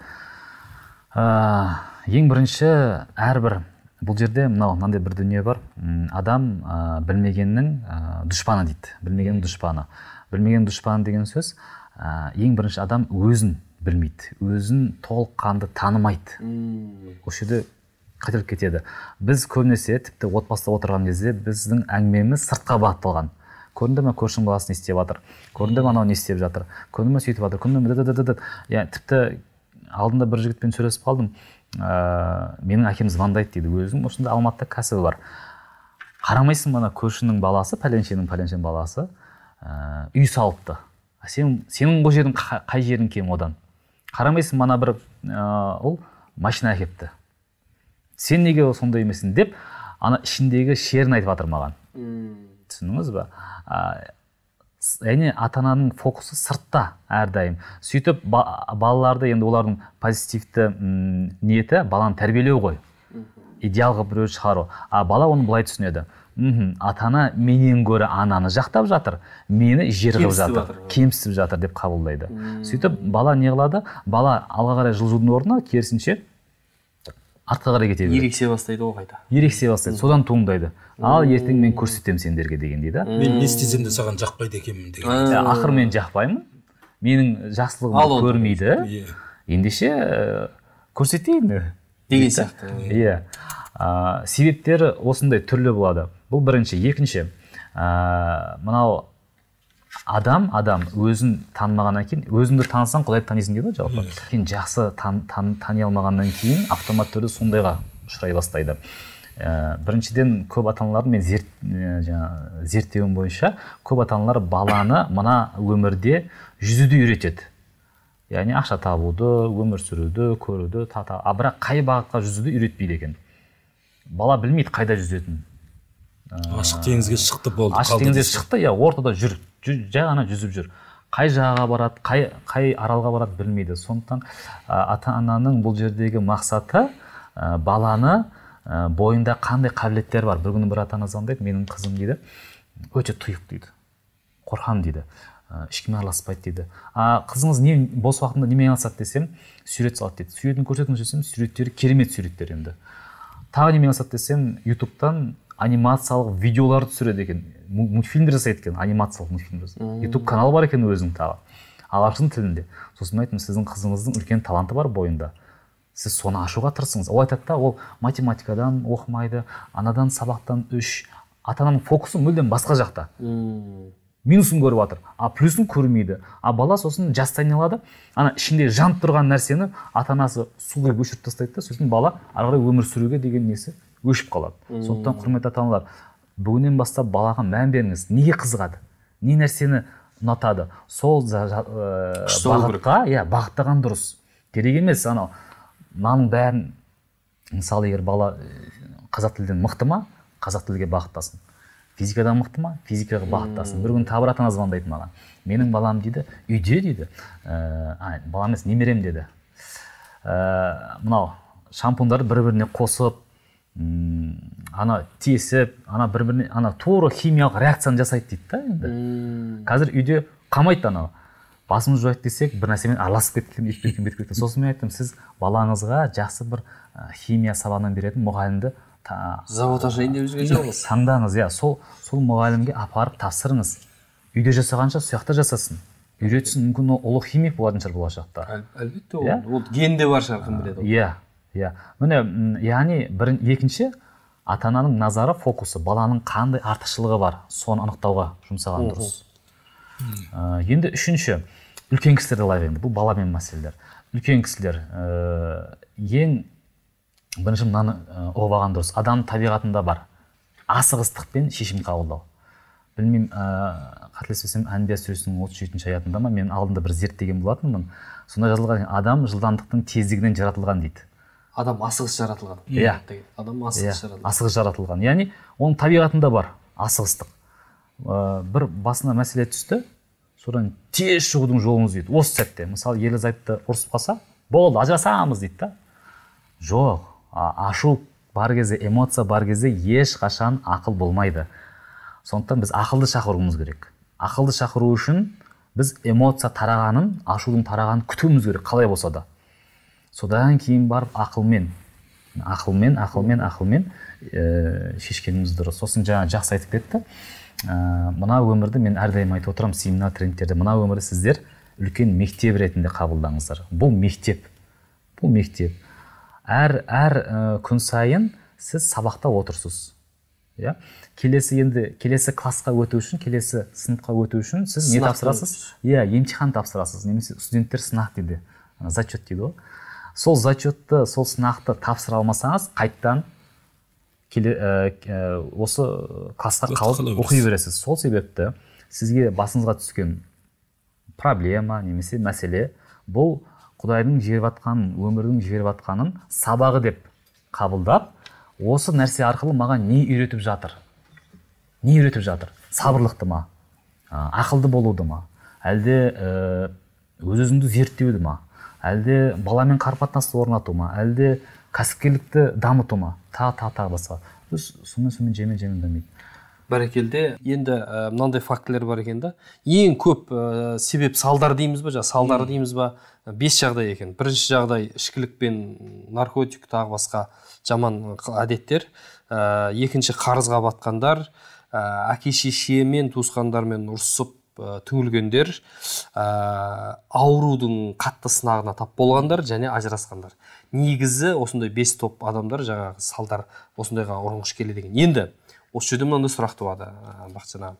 Ең бірінші әрбір бұл жерде мынандай бір дүние бар. Адам білмегеннің дұшпаны дейді. Білмегеннің дұшпаны. Білмеген дұшпаны деген сөз, ең бірінші адам өзін білмейді, өзін толыққанды танымайды. Осы жерде қателік кетеді. Біз көбінесе тіпті отбасыда отырған кезде біздің әңгімеміз сыртқа бағытталған. Көрінді ме көршінің баласы не істеп жатыр? Көрінді ме анау не істеп жатыр? Көрінді ме сөйтіп жатыр? Көрінді ме тіпті алдында бір жігітпен сөйлесіп қалдым. Менің әкем звондайды дейді, өзінің осында Алматыда кәсібі бар. Қарамайсың, мана көршінің баласы, пәленшенің баласы үй салыпты. Сенің бұл жердің қай жерің кем одан? Қарамайсың, мана бір ол машина әкепті. Сен неге сондай емесің деп, ана ішіндегі шерін айтып жатыр маған. Түсіндіңіз ба? Яғни ата-ананың фокусы сыртта әрдайым. Сөйтіп балаларды, енді олардың позитивті ниеті баланы тәрбиелеу ғой. Идеалға біреу шығару. Бала оны былай түсінеді. Ата-ана менен гөрі ананы жақтап жатыр, мені жер қылып жатыр, кемсітіп жатыр деп қабылдайды. Сөйтіп бала не қылады? Бала алға қарай жылжудың орнына керісінше артқа қарай кете береді. Ерексе бастайды ғой қайта. Ерексе бастайды. Содан туындайды. Ал ертең мен көрсетемін сендерге деген дейді. Мен не істесем де саған жақпайды екенмін деген. Ақыр мен жақпаймын. Менің жақсылығымды көрмейді. Ендеше көрсетейін деген сияқты. Иә. Себептері осындай түрлі болады. Бұл бірінші. Екінші, мынау адам өзін танымағаннан кейін, өзіңді танысаң құдайды танисың дейді жалпы. Кейін жақсы тани алмағаннан кейін автомат түрде сондайға ұшырай бастайды. Біріншіден, көп ата-аналардың мен зерттеуім бойынша, көп ата-аналар баланы мына өмірде жүзуді үйретеді. Яғни ақша табуды, өмір сүруді, көруді, бірақ қай бағытқа жүзуді үйретпейді екен. Бала білмейді қайда жүзетінін. Ашық теңізге шықты болды. Ашық теңізге шықты, ортада жүр, жай ғана жүзіп жүр. Қай жағаға барады, қай аралға барады білмейді. Сондықтан ата-ананың бұл жердегі мақсаты баланы бойында қандай қабілеттер бар. Бір күні бір ата-ана звондайды, менің қызым дейді, өте тұйық дейді, қорқам дейді, ешкіммен араласпайды дейді. Қызыңыз бос уақытында немен айналысады десем, сурет салады дейді. Суретін көрсетіңіз десем, суреттері керемет суреттер енді. Тағы немен айналысады десем, ютубтан анимациялық видеоларды түсіреді екен, мультфильмдер жасайды екен, анимациялық мультфильмдер. Ютуб каналы бар екен өзінің тағы, ағылшын тілінде. Сосын айтым, сіздің қызыңыздың үлкен таланты бар бойында. Сіз соны ашуға тырысыңыз. Ол айтады да, ол математикадан оқымайды, анадан сабақтан 3. Ата-ананың фокусы мүлдем басқа жақта. Минусын көріп жатыр, плюсын көрмейді. Бала сосын жастайын алады, ана ішінде жанып тұрған нәрсені ата-анасы су құйып өшіріп тастайды да, сосын бала ары қарай өмір сүруге деген несі өшіп қалады. Сондықтан құрметті ата-аналар, бүгіннен бастап балаға мән беріңіз. Неге қызығады? Не нәрсені ұнатады? Сол бағытқа, бағыттаған дұрыс. Керек емес, мынаның бәрін, мысалы, егер бала қазақ тілден мықты ма, қазақ тілге бағыттасын. Физикадан мықты ма, физикаға бағыттасын. Бір күн тағы бір ата-ана звондайды маған. Менің балам дейді, үйде дейді. Балам емес, немерем деді. Мынау шампундарды бір-біріне қосып, тесіп, бір-біріне тура химиялық реакцияны жасайды дейді да енді. Қазір үйде қамайды анау. Басымыз жуайық десек, бір нәрсемен араласып кеткен, өйтіп кеткен, бетіп кеткен. Сосын мен айттым, сіз балаңызға жақсы бір химия сабағынан беретін мұғалімді завод ашайын деп жүрген таңдаңыз. Сол мұғалімге апарып тапсырыңыз. Үйде жасағанша сояқта жасасын. Үйретсін, мүмкін ұлы химик болатын шығар болашақта. Әлбетте, ол генде бар шығар, кім біледі. Иә. Міне, яғни екінші, ата-ананың назары, фокусы, баланың қандай артықшылығы бар, соны анықтауға жұмсаған дұрыс. Енді үшінші, үлкен кісілерді алайық енді, бұл баламен мәселелер. Үлкен кісілер, ең бірінші мынаны оғаған дұрыс. Адам табиғатында бар асығыстықпен шешім қабылдау. Білмеймін, қателеспесем, Әнбия сүресінің 37-ші аятында ма, мен алдында бір зерттеген болатынмын. Сонда жазылған, адам жылдамдықтың тездігінен жаратылған дейді. Адам асығыс жаратылған. Адам асығыс жаратылған. Яғни, оның табиғатында бар асығыстық. Бір басына мәселе түсті, содан тез шығудың жолымыз дейді. Осы сәтте, мысалы, Ерлі-Зайыпты ұрысып қалса, болды, ажырасамыз дейді да. Жоқ, ашу бар кезде, эмоция бар кезде еш қашан ақыл болмайды. Сондықтан біз ақылды шақыруымыз керек. Ақылды шақыру үшін біз эмоция тарағанын, ашудың тарағанын күтуіміз керек, қалай болса да. Содан кейін барып ақылмен шешкеніміз дұрыс. Сосын жаңа жақсы айтып кетті. Мына өмірді мен әрдайым айтып отырамын семинар тренингтерде, мына өмірді сіздер үлкен мектеп ретінде қабылдаңыздар. Бұл мектеп. Әр күн сайын сіз сабақта отырсыз. Келесі классқа өту үшін, келесі сыныпқа өту үшін сіз не тапсырасыз? Емтихан тапсырасыз. Немесе студенттер сынақ дейді. зачет дейді ғой. Сол зачетті, сол сынақты тапсыра алмасаңыз, қайттан осы классқа қалып оқи бересіз. Сол себепті сізге басыңызға түскен проблема немесе мәселе бұл Құдайдың жіберіп жатқанын, өмірдің жіберіп жатқанын сабағы деп қабылдап, осы нәрсе арқылы маған не үйретіп жатыр? Не үйретіп жатыр? Сабырлықты ма? Ақылды болуды ма? Әлде өз-өзіңді зерттеуді ма? Әлде баламен қарым-қатынасты орнату ма? Әлде кәсіпкерлікті дамыту ма? Тағы басқа. Біз сумен жемен дамиды. Бәрекелде. Енді мынандай фактілер бар екен да. Ең көп себеп салдар дейміз ба, салдары дейміз ба, 5 жағдай екен. Бірінші жағдай ішкілік пен наркотик, тағы басқа жаман әдеттер. Екінші қарызға батқандар, әке-шеше мен туысқандармен ұрсып түңілгендер, аурудың қатты сынағына тап болғандар және ажырасқандар. Негізі осындай 5 топ адамдар жаңағы салдар осындайға ұрынғыш келеді деген. Енді осы жерде мынандай сұрақ туады, Бақытжан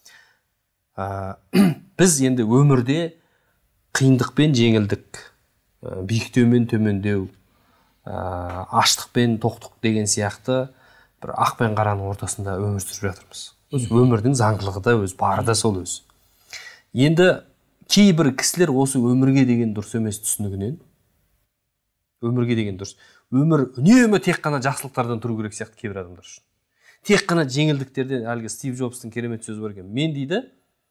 аға. Біз енді өмірде қиындық пен жеңілдік, биіктеу мен төмендеу, аштық пен тоқтық деген сияқты бір ақ пен қараның ортасында өмір сүріп жатырмыз. Өмірдің заңдылығы да өз, бары да сол өз. Енді кейбір кісілер осы өмірге деген дұрыс емес түсінігінен, өмірге деген дұрыс, өмір үнемі тек қана жақсылықтардан тұру керек сияқты кейбір адамдар үшін. Тек қана жеңілдіктерден, әлгі Стив Джобстың керемет сөзі бар екен. Мен дейді,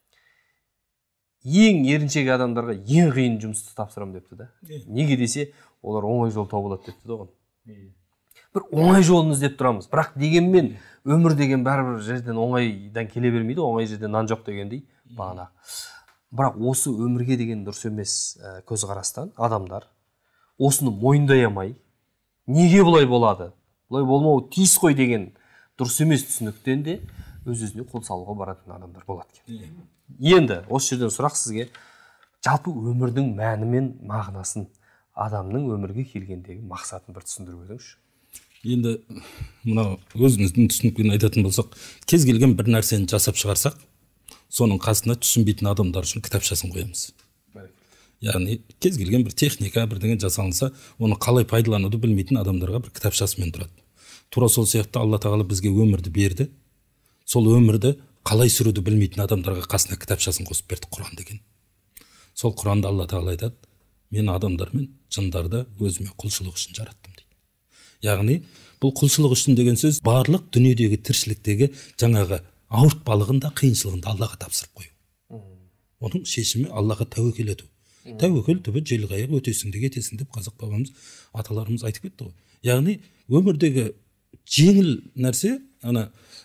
ең еріншек адамдарға ең қиын жұмысты тапсырамын депті да. Неге десе, олар оңай жол табылады депті да оған. Бір оңай жолын іздеп тұрамыз. Бірақ дегенмен өмір деген бәрібір жерден оңайдан келе бермейді, оңай жерден нан жоқ дегендей бағана. Бірақ осы өмірге деген дұрыс емес көзқарастан адамдар осыны мойындай алмай, неге бұлай болады? Бұлай болмауы тиіс қой деген дұрыс емес түсініктен де өз-өзіне қол салуға баратын адамдар болады екен. Енді осы жерден сұрақ сізге, жалпы өмірдің мәні мен мағынасын, адамның өмірге келгендегі мақсатын бір түсіндіріп өтіңізші. Енді мына өзіміздің түсінікпен айтатын болсақ, кез келген бір нәрсені жасап шығарсақ, соның қасына түсінбейтін адамдар үшін кітапшасын қоямыз. Яғни кез келген бір техника бірдеңе жасалынса, оны қалай пайдалануды білмейтін адамдарға бір кітапшасымен тұрады. Тура сол сияқты Алла тағала бізге өмірді берді. Сол өмірді қалай сүруді білмейтін адамдарға қасына кітапшасын қосып берді, Құран деген. Сол Құранда Алла тағала айтады: мен адамдар мен жындарды өзіме құлшылық үшін жараттым дейді. Яғни бұл құлшылық үшін деген сөз барлық дүниедегі тіршіліктегі жаңағы ауыртпалығын да қиыншылығын да Аллаға тапсырып қою. Оның шешімі Аллаға тәуекел ету. Тәуекел түбі жел қайық, өтесің де кетесің деп қазақ бабамыз, аталарымыз айтып кетті ғой. Яғни өмірдегі жеңіл нәрсе, ана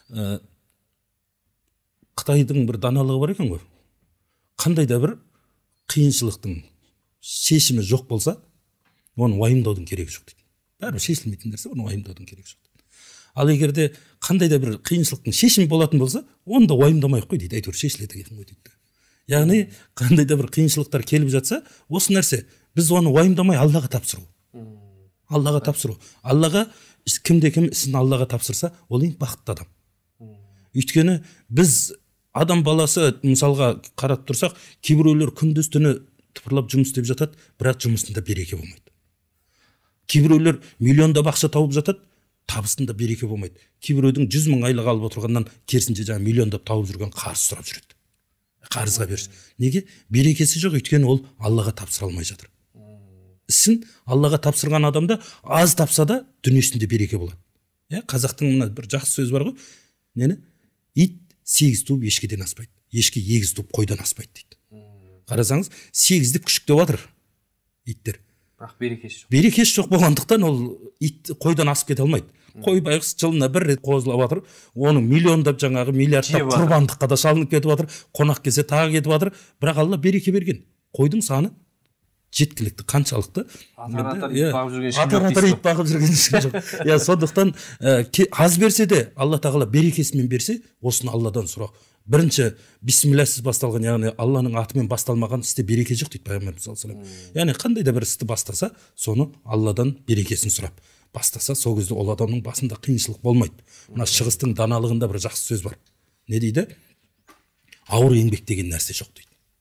Қытайдың бір даналығы бар екен ғой. Қандай да бір қиыншылықтың шешімі жоқ болса, оны уайымдаудың керегі жоқ дейді. Бәрібір шешілмейтін нәрсе, оны уайымдаудың керегі жоқ дейді. Ал егерде қандай да бір қиыншылықтың шешімі болатын болса, оны да уайымдамай-ақ қой дейді, әйтеуір шешіледі екен ғой дейді. Яғни қандай да бір қиыншылықтар келіп жатса, осы нәрсе біз оны уайымдамай Аллаға тапсыру. Аллаға тапсыру. Аллаға кімде-кім ісін Аллаға тапсырса, ол ең бақытты адам. Өйткені біз адам баласы мысалға қарап тұрсақ, кейбіреулер күндіз түні тыпырлап жұмыс істеп жатады, бірақ жұмысында береке болмайды. Кейбіреулер миллиондап ақша тауып жатады, табысында береке болмайды. Кейбіреудің 100 мың айлық алып отырғаннан керісінше жаңа миллиондап тауып жүрген қарыз сұрап жүреді. Қарызға берсін. Неге? Берекесі жоқ, өйткені ол Аллаға тапсыра алмай жатыр. Ісін Аллаға тапсырған адамда аз тапса да дүниесінде береке болады. Қазақтың мына бір жақсы сөз бар ғой. Нені? Ит 8 туып ешкіден аспайды. Ешкі 8 туып қойдан аспайды дейді. Қарасаңыз, 8 деп күшіктеп жатыр иттер. Бірақ берекесі жоқ. Берекесі жоқ болғандықтан ол ит қойдан асып кете алмайды. Қой байғұс жылына бір рет қозылап жатыр, оны миллиондап жаңағы миллиардтап құрбандыққа да шалынып кетіп жатыр, қонақ келсе тағы кетіп жатыр, бірақ Алла береке берген. Қойдың саны жеткілікті, қаншалықты атар ит бағып жүрген жоқ. Сондықтан аз берсе де Алла тағала берекесімен берсе, осыны Алладан сұра. Бірінші бисмиллахсыз басталған, яғни Алланың атымен басталмаған істе береке жоқ дейді Пайғамбарымыз саллаллаху алейхи ва саллям. Яғни қандай да бір істі бастаса, соны Алладан берекесін сұрап бастаса, сол кезде ол адамның басында қиыншылық болмайды. Мына шығыстың даналығында бір жақсы сөз бар. Не дейді? Ауыр еңбек деген нәрсе жоқ дейді.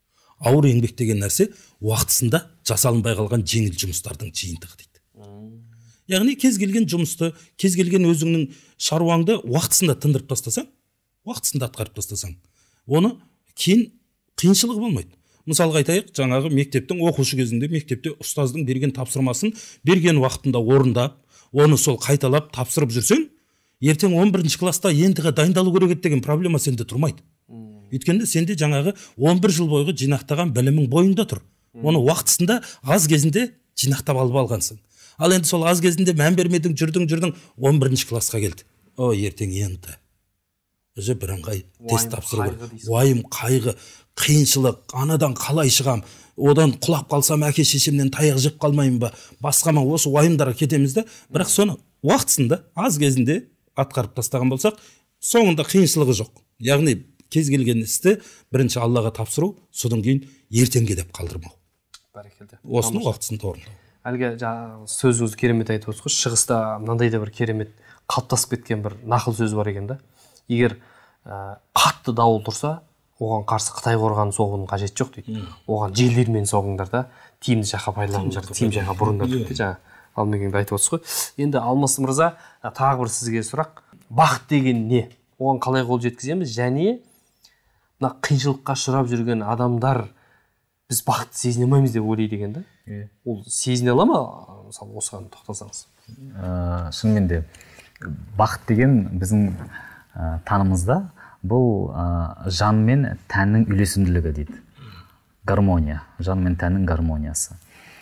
ауыр еңбек деген нәрсе уақытысында жасалынбай қалған жеңіл жұмыстардың жиынтығы дейді. Яғни кез келген жұмысты, кез келген өзіңнің шаруаңды уақытысында тындырып тастасаң, уақытысында атқарып тастасаң, оны кейін қиыншылығы болмайды. Мысалға айтайық, жаңағы мектептің оқушы кезінде мектепте ұстаздың берген тапсырмасын берген уақытында орындап, оны сол қайталап тапсырып жүрсең, ертең 11 класста ендігі дайындалу керек деген проблема сенде тұрмайды. Өйткені сенде жаңағы 11 жыл бойғы жинақтаған білімің бойында тұр. Оны уақытысында аз кезінде жинақтап алып алғансың. Ал енді сол аз кезінде мән бермедің, жүрдің 11 классқа келді. Ертең енді өзі бірыңғай тест тапсыру керек. Уайым, қайғы, қиыншылық, анадан қалай шығам, одан құлап қалсам әке шешемнен таяқ жеп қалмайын ба, басқа ма, осы уайымдарға кетеміз де, бірақ соны уақытысында аз кезінде атқарып тастаған болсақ, соңында қиыншылығы жоқ. Яғни кез келген істі бірінші Аллаға тапсыру, содан кейін ертеңге деп қалдырмау. Бәрекелді. Осыны уақытысында орындау. Әлгі сөзіңізді керемет айтып отырсыз ғой, шығыста мынандай да бір керемет қалыптасып кеткен бір нақыл сөз бар екен да. Егер қатты дауыл тұрса, оған қарсы Қытай қорғанын соғудың қажеті жоқ дейді. Оған желдермен соғыңдар да, тиімді жаққа пайдаланыңдар, тиімді жаққа бұрыңдар дейді. Жаңа Алмекеңді айтып отырсыз ғой. Енді Алмас мырза, тағы бір сізге сұрақ. Бақыт деген не? Оған қалай қол жеткіземіз? Және мына қиыншылыққа ұшырап жүрген адамдар біз бақытты сезіне алмаймыз деп ойлайды екен да. Ол сезіне ала ма? Мысалы, осыған тоқталсаңыз. Шынымен де бақыт деген біздің танымызда бұл жан мен тәннің үйлесімділігі дейді. Гармония, жан мен тәннің гармониясы.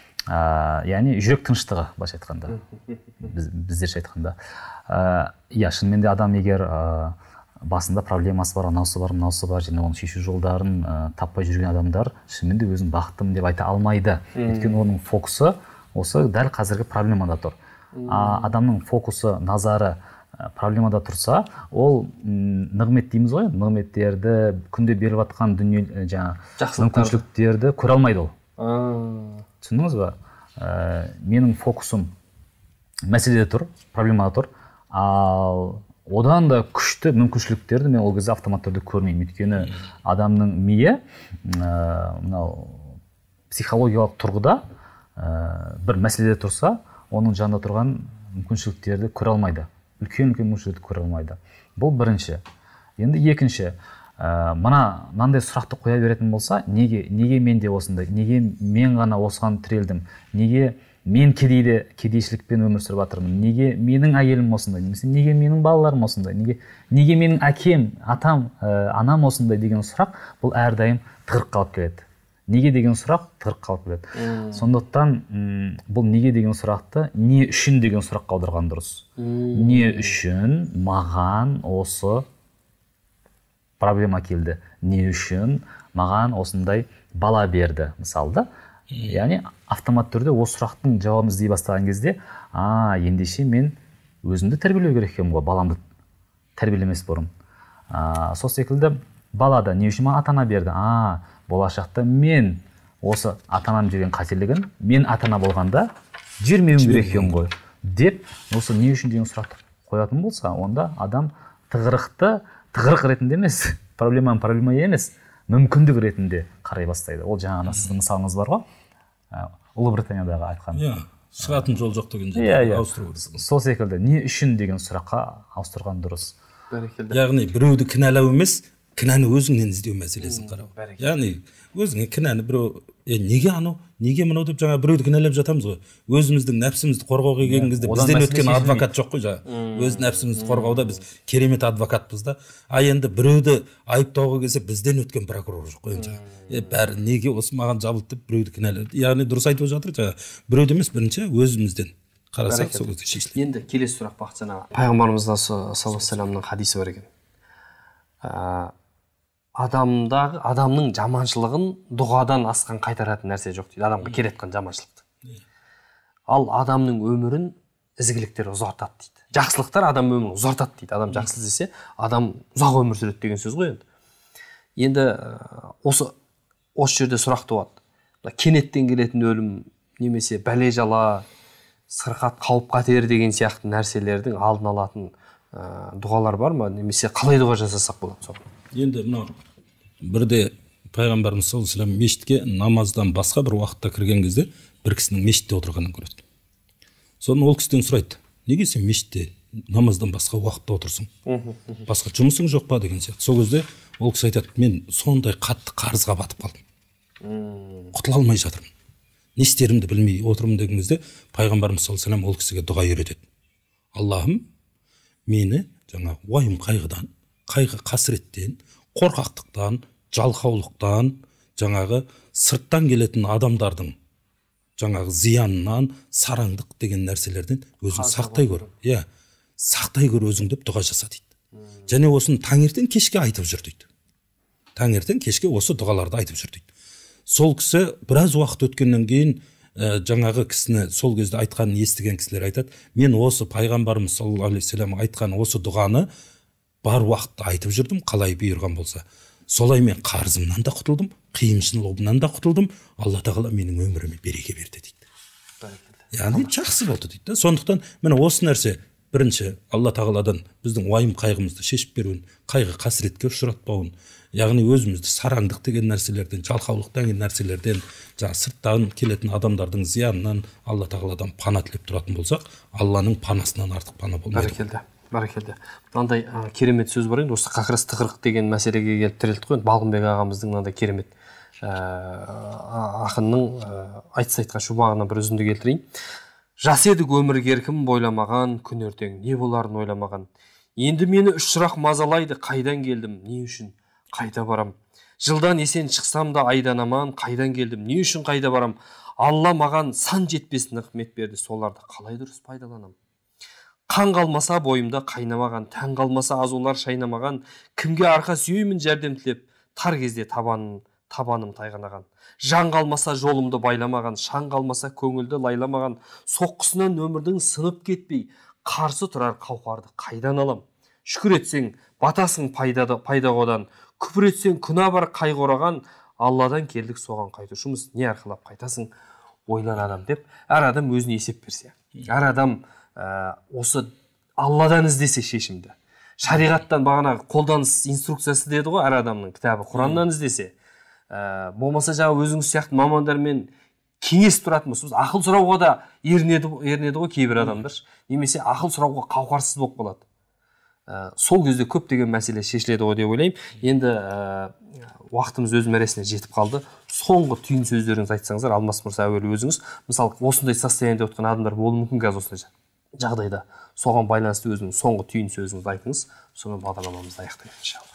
Яғни жүрек тыныштығы, былайша айтқанда, біздерше айтқанда. Шынымен де адам егер басында проблемасы бар, анаусы бар, және оның шешу жолдарын таппай жүрген адамдар шынымен де өзін бақыттымын деп айта алмайды. Өйткені оның фокусы осы дәл қазіргі проблемада тұр. Адамның фокусы, назары проблемада тұрса, ол нығмет дейміз ғой, нығметтерді, күнде беріп жатқан дүние, мүмкіншіліктерді көре алмайды ол. Түсіндіңіз ба? Менің фокусым мәселеде тұр, проблемада тұр, ал одан да күшті мүмкіншіліктерді мен ол кезде автомат түрде көрмеймін. Өйткені адамның миы психологиялық тұрғыда бір мәселеде тұрса, оның жанында тұрған мүмкіншіліктерді көре алмайды. Үлкен мүмкіншілікті көре алмайды. Бұл бірінші. Енді екінші, мынандай сұрақты қоя беретін болса, неге менде осындай, неге мен ғана осыған тірелдім, неге мен кедейшілікпен өмір сүріп жатырмын, неге менің әйелім осындай, немесе неге менің балаларым осындай, неге менің әкем, атам, анам осындай деген сұрақ бұл әрдайым тығырыққа алып келеді. Неге деген сұрақ тығырыққа алып келеді. Сондықтан бұл неге деген сұрақты не үшін деген сұрақ қалдырған дұрыс. Не үшін маған осы проблема келді? Не үшін маған осындай бала берді, мысалы да? Яғни автомат түрде осы сұрақтың жауабын іздей бастаған кезде, ендеше мен өзімді тәрбиелеу керек екенмін ғой, баламды тәрбиелемес бұрын. Сол секілді балада не үшін маған ата-ана берді? Болашақта мен осы ата-анам жүрген қателігін мен ата-ана болғанда жібермеуім керек екен ғой деп, осы не үшін деген сұрақты қоятын болса, онда адам тығырық ретінде емес, проблема емес, мүмкіндік ретінде қарай бастайды. Ол жаңа сіздің мысалыңыз бар ғой, Ұлыбританиядағы айтқан. Шығатын жол жоқ деген жерде ауыстыру керек. Сол секілді не үшін деген сұраққа ауыстырған дұрыс. Яғни біреуді кінәлау емес, кінәні өзіңнен іздеу мәселесін қарау. Яғни өзіңе кінәні біреу, неге мынау деп жаңа біреуді кінәлап жатамыз ғой. Өзіміздің нәпсімізді қорғауға келген кезде бізден өткен адвокат жоқ қой жаңа. Өз нәпсімізді қорғауда біз керемет адвокатпыз да. Енді біреуді айыптауға келсе бізден өткен прокурор жоқ қой. Бәрі неге осы маған жабылды деп біреуді кінәлайды. Яғни дұрыс айтып жатыр жаңа. Біреуді емес, бірінші өзімізден қарасақ сол кезде шешіледі. Енді келесі сұрақ Бақытжан аға. Пайғамбарымызда саллаллаху алейхи вассаламның хадисі бар екен. Адамның жаманшылығын дұғадан асқан қайтаратын нәрсе жоқ дейді. Адамға келетқан жаманшылықты. Ал адамның өмірін ізгіліктер ұзартады дейді. Жақсылықтар адам өмірін ұзартады дейді. Адам жақсы іздесе, адам ұзақ өмір сүреді деген сөз ғой енді. Енді осы жерде сұрақ туады. Кенеттен келетін өлім, немесе бәле жала, сырқат, қауіп қатер деген сияқты нәрселердің алдын алатын дұғалар бар ма? Немесе қалай дұға жасасақ болады соны? Енді мынау бірде пайғамбарымыз саллаллаху алейхи вассалам мешітке намаздан басқа бір уақытта кірген кезде бір кісінің мешітте отырғанын көреді. Соны ол кісіден сұрайды, неге сен мешітте намаздан басқа уақытта отырсың? Басқа жұмысың жоқ па деген сияқты. Сол кезде ол кісі айтады, мен сондай қатты қарызға батып қалдым. Құтыла алмай жатырмын. Не істерімді білмей отырмын деген кезде пайғамбарымыз саллаллаху алейхи вассалам ол кісіге дұға үйретеді. Аллахым, мені жаңа уайым қайғыдан, қайғы қасіреттен, қорқақтықтан, жалқаулықтан, жаңағы сырттан келетін адамдардың жаңағы зиянынан, сараңдық деген нәрселерден өзің сақтай көр. Иә, сақтай көр өзің деп дұға жаса дейді. Және осыны таңертең кешке айтып жүр дейді. Таңертең кешке осы дұғаларды айтып жүр дейді. Сол кісі біраз уақыт өткеннен кейін жаңағы кісіні сол кезде айтқанын естіген кісілер айтады, мен осы пайғамбарымыз саллаллаху алейхи вассалам айтқан осы дұғаны бар уақытта айтып жүрдім, қалай бұйырған болса. Солай мен қарызымнан да құтылдым, қиыншылығымнан да құтылдым. Алла тағала менің өміріме береке берді дейді. Яғни жақсы болды дейді. Сондықтан міне осы нәрсе бірінші Алла тағаладан біздің уайым қайғымызды шешіп беруін, қайғы қасіретке ұшыратпауын, яғни өзімізді сараңдық деген нәрселерден, жалқаулық деген нәрселерден, жаңа сырттан келетін адамдардың зиянынан Алла тағаладан пана тілеп тұратын болсақ, Алланың панасынан артық пана болмайды. Бәрекелді. Мынандай керемет сөз бар енді, осы қақырыс тықырық деген мәселеге келіп тірелдік қой. Балғынбек ағамыздың мынандай керемет ақынның айтса айтқан шумағынан бір үзінді келтірейін. Жас едік өмірге еркін бойламаған, күн ертең не боларын ойламаған. Енді мені үш сұрақ мазалайды, қайдан келдім, не үшін, қайда барам. Жылдан есен шықсам да айдан аман, қайдан келдім, не үшін қайда барам. Алла маған сан жетпес нығмет берді, соларды қалай дұрыс пайдаланам. Қан қалмаса бойымда қайнамаған, тән қалмаса азулар шайнамаған, кімге арқа сүйеймін жәрдем тілеп, тар кезде табаным тайғанаған. Жан қалмаса жолымды байламаған, шаң қалмаса көңілді лайламаған, соққысынан өмірдің сынып кетпей, қарсы тұрар қауқарды қайдан алам. Шүкір етсең, батасың пайда одан, күпір етсең, күнә бар қайғы ораған, Алладан келдік соған қайтушымыз, не арқылап қайтасың, ойлан адам деп, әр адам өзіне есеп берсе. Әр адам осы Алладан іздесе шешімді. Шариғаттан бағана қолданыс инструкциясы деді ғой, әр адамның кітабы, Құраннан іздесе. Болмаса жаңа өзіңіз сияқты мамандармен кеңес тұратын болса, ақыл сұрауға да ерінеді ғой кейбір адамдар. Немесе ақыл сұрауға қауқарсыз болып қалады. Сол кезде көптеген мәселе шешіледі ғой деп ойлаймын. Енді уақытымыз өз мәресіне жетіп қалды. Соңғы түйін сөздеріңізді айтсаңыздар, Алмас мырза, әуелі өзіңіз. Мысалы, осындай состояниеде отқан адамдар болуы мүмкін қазір осындай жағдайда. Соған байланысты өзіңіз соңғы түйін сөзіңізді айтыңыз. Сонымен бағдарламамызды аяқтаймыз иншалла.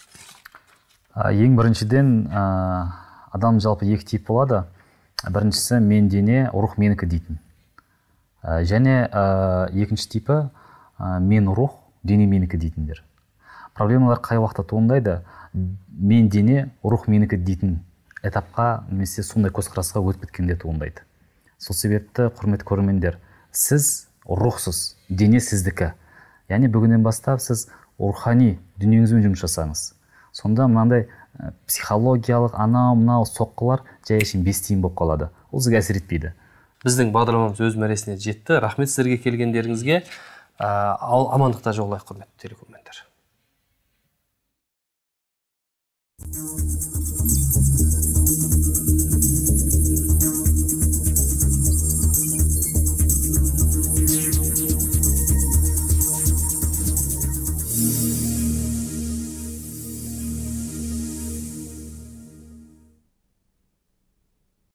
Ең біріншіден, адам жалпы екі тип болады. Біріншісі мен дене, рух менікі дейтін. Және екінші типі мен рух, дене менікі дейтіндер. Проблемалар қай уақытта туындайды? Мен дене, рух менікі дейтін этапқа немесе сондай көзқарасқа өтіп кеткенде туындайды. Сол себепті, құрметті көрермендер, сіз рухсыз, дене сіздікі. Яғни бүгіннен бастап сіз рухани дүниеңізбен жұмыс жасаңыз. Сонда мынандай психологиялық анау-мынау соққылар жай үшін бес тиын болып қалады. Ол сізге әсер етпейді. Біздің бағдарламамыз өз мәресіне жетті. Рахмет сіздерге келгендеріңізге. Амандықта жолайық, құрметті телекөрермендер.